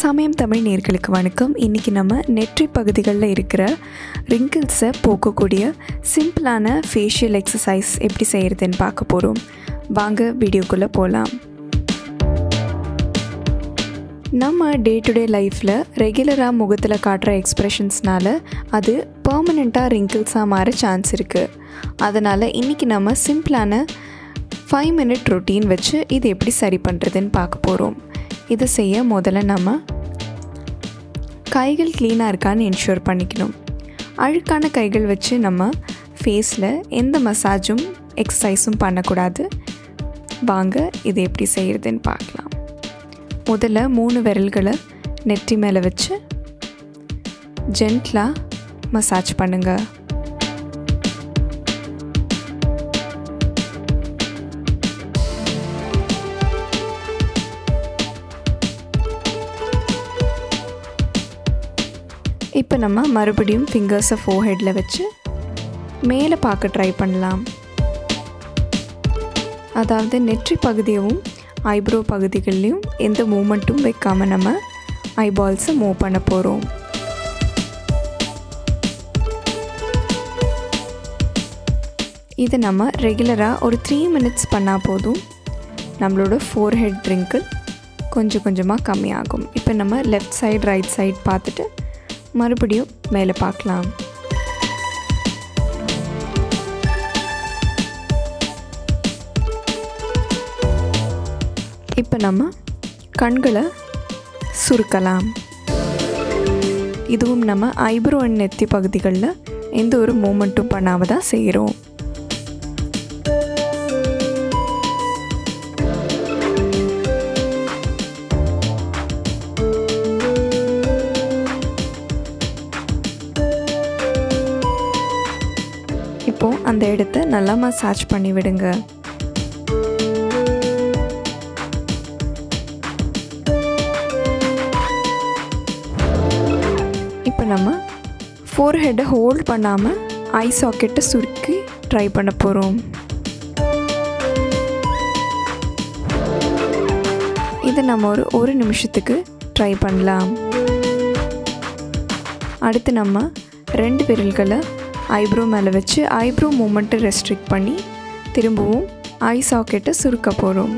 சமயம் தமிழ் நேயர்களுக்கு வணக்கம். இன்றைக்கி நம்ம நெற்றி பகுதிகளில் இருக்கிற ரிங்கிள்ஸை போக்கக்கூடிய சிம்பிளான ஃபேஷியல் எக்ஸசைஸ் எப்படி செய்கிறதுன்னு பார்க்க போகிறோம். வாங்க வீடியோக்குள்ளே போகலாம். நம்ம டே டு டே லைஃப்பில் ரெகுலராக முகத்தில் காட்டுற எக்ஸ்ப்ரெஷன்ஸ்னால அது பர்மனெண்ட்டாக ரிங்கிள்ஸாக மாற சான்ஸ் இருக்குது. அதனால் இன்றைக்கி நம்ம சிம்பிளான 5 மினிட் ரொட்டீன் வச்சு இது எப்படி சரி பண்ணுறதுன்னு பார்க்க போகிறோம். இதை செய்ய முதல்ல நம்ம கைகள் க்ளீனாக இருக்கான்னு என்ஷூர் பண்ணிக்கணும். அழுக்கான கைகள் வச்சு நம்ம ஃபேஸில் எந்த மசாஜும் எக்ஸசைஸும் பண்ணக்கூடாது. வாங்க இது எப்படி செய்கிறதுன்னு பார்க்கலாம். முதல்ல 3 விரல்களை நெற்றி மேலே வச்சு ஜென்ட்லாக மசாஜ் பண்ணுங்கள். இப்போ நம்ம மறுபடியும் ஃபிங்கர்ஸை ஃபோர்ஹெட்டில் வச்சு மேலே பார்க்க ட்ரை பண்ணலாம். அதாவது நெற்றி பகுதியவும் ஐப்ரோ பகுதிகள்லையும் எந்த மூமெண்ட்டும் வைக்காமல் நம்ம ஐபால்ஸை மூவ் பண்ண போகிறோம். இதை நம்ம ரெகுலராக ஒரு 3 மினிட்ஸ் பண்ணால் போதும். நம்மளோட ஃபோர்ஹெட் ரிங்கிள் கொஞ்சம் கொஞ்சமாக கம்மியாகும். இப்போ நம்ம லெஃப்ட் சைடு ரைட் சைடு பார்த்துட்டு மறுபடியும் மேலே பார்க்கலாம். இப்போ நம்ம கண்களை சுருக்கலாம். இதுவும் நம்ம ஐப்ரோ அண்ட் நெத்தி பகுதிகளில் எந்த ஒரு மூமெண்ட்டும் பண்ணாமல் தான் செய்கிறோம். இப்போது அந்த இடத்த நல்லா மசாஜ் பண்ணி விடுங்க. இப்போ நம்ம ஃபோர்ஹெட்டை ஹோல்ட் பண்ணாமல் ஐ சாக்கெட்டை சுருக்கி ட்ரை பண்ண போகிறோம். இதை நம்ம ஒரு நிமிஷத்துக்கு ட்ரை பண்ணலாம். அடுத்து நம்ம 2 விரல்களை ஐப்ரோ மேலே வச்சு ஐப்ரோ மூமெண்ட்டை ரெஸ்ட்ரிக்ட் பண்ணி திரும்பவும் ஐ சாக்கெட்டை சுருக்க போகிறோம்.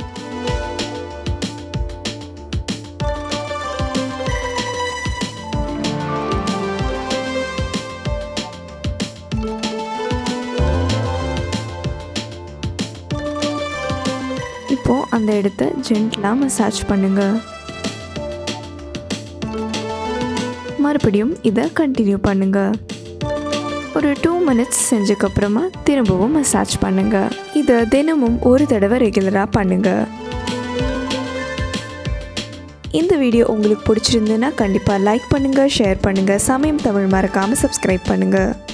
இப்போது அந்த இடத்த ஜென்ட்லாக மசாஜ் பண்ணுங்கள். மறுபடியும் இதை கண்டினியூ பண்ணுங்கள். ஒரு 2 மினிட்ஸ் செஞ்சதுக்கப்புறமா திரும்பவும் மசாஜ் பண்ணுங்கள். இதை தினமும் ஒரு தடவை ரெகுலராக பண்ணுங்கள். இந்த வீடியோ உங்களுக்கு பிடிச்சிருந்துன்னா கண்டிப்பாக லைக் பண்ணுங்கள், ஷேர் பண்ணுங்கள். சமயம் தமிழ் மறக்காமல் சப்ஸ்கிரைப் பண்ணுங்கள்.